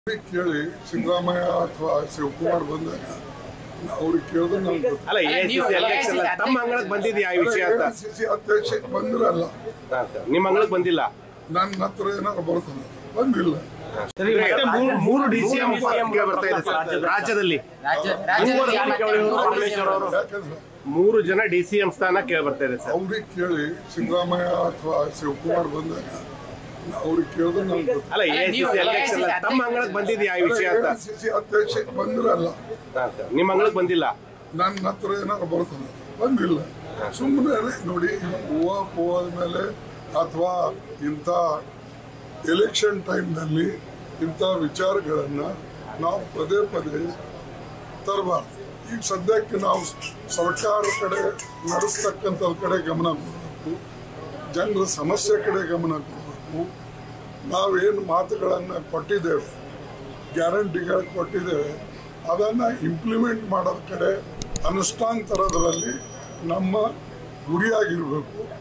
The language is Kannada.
ಕೇಳಿ ಸಿದ್ದರಾಮಯ್ಯ ಅಥವಾ ಶಿವಕುಮಾರ್ ಬಂದಾಗ ಅವ್ರಿಗೆ ಕೇಳಿದ್ರೆ ನಮ್ಗೆ ಅಲ್ಲ ಎಸಿಸಿ ಎಲೆಕ್ಷನ್ ತಮ್ಮ ಅಂಗಳಕ್ಕೆ ಬಂದಿದ್ಯಾ ಈ ವಿಷಯ ಅಂತ ಎಸಿಸಿ ಅಧ್ಯಕ್ಷಕ್ಕೆ ಬಂದಿರಲ್ಲ ನಿಮ್ಮ ಅಂಗಳಕ್ಕೆ ಬಂದಿಲ್ಲ ನನ್ನ ಹತ್ರ ಏನಾದ್ರು ಬರ್ತದೆ ಬಂದಿಲ್ಲ ಮೂರು ಡಿಸಿಎಂ ಬರ್ತಾ ಇದೆ ಸರ್ ರಾಜ್ಯದಲ್ಲಿ ಯಾಕಂದ್ರೆ ಮೂರು ಜನ ಡಿಸಿಎಂ ಸ್ಥಾನ ಕೇಳಿ ಬರ್ತಾ ಇದೆ ಸರ್ ಅವ್ರಿಗೆ ಕೇಳಿ ಸಿದ್ದರಾಮಯ್ಯ ಅಥವಾ ಶಿವಕುಮಾರ್ ಬಂದಾಗ ಅವ್ರಿಗೆ ಕೇಳಿದ್ರೆ ನಮ್ಗೆ ಅಲ್ಲ ಎಸಿಸಿ ಎಲೆಕ್ಷನ್ ತಮ್ಮ ಅಂಗಳಕ್ಕೆ ಬಂದಿದ್ಯಾ ಈ ವಿಷಯ ಅಂತ ಎಸಿಸಿ ಅಧ್ಯಕ್ಷಕ್ಕೆ ಬಂದಿರಲ್ಲ ನಿಮ್ಮ ಅಂಗಳಕ್ಕೆ ಬಂದಿಲ್ಲ ನನ್ನ ಹತ್ರ ಏನಾದ್ರು ಬರ್ತದೆ ಬಂದಿಲ್ಲ ಸುಮ್ಮನೆ ನೋಡಿ ಹೂವ ಮೇಲೆ ಅಥವಾ ಇಂಥ ಎಲೆಕ್ಷನ್ ಟೈಮ್ನಲ್ಲಿ ಇಂಥ ವಿಚಾರಗಳನ್ನು ನಾವು ಪದೇ ಪದೇ ತರಬಾರ್ದು. ಈಗ ಸದ್ಯಕ್ಕೆ ನಾವು ಸರ್ಕಾರ ಕಡೆ ನಡೆಸ್ತಕ್ಕಂಥದ್ರ ಕಡೆ ಗಮನ ಕೊಡಬೇಕು, ಜನರ ಸಮಸ್ಯೆ ಕಡೆ ಗಮನ ಕೊಡಬೇಕು. ನಾವೇನು ಮಾತುಗಳನ್ನು ಕೊಟ್ಟಿದ್ದೇವೆ, ಗ್ಯಾರಂಟಿಗಳು ಕೊಟ್ಟಿದ್ದೇವೆ, ಅದನ್ನು ಇಂಪ್ಲಿಮೆಂಟ್ ಮಾಡೋದ ಕಡೆ ಅನುಷ್ಠಾನ ತರೋದ್ರಲ್ಲಿ ನಮ್ಮ ಗುರಿಯಾಗಿರಬೇಕು.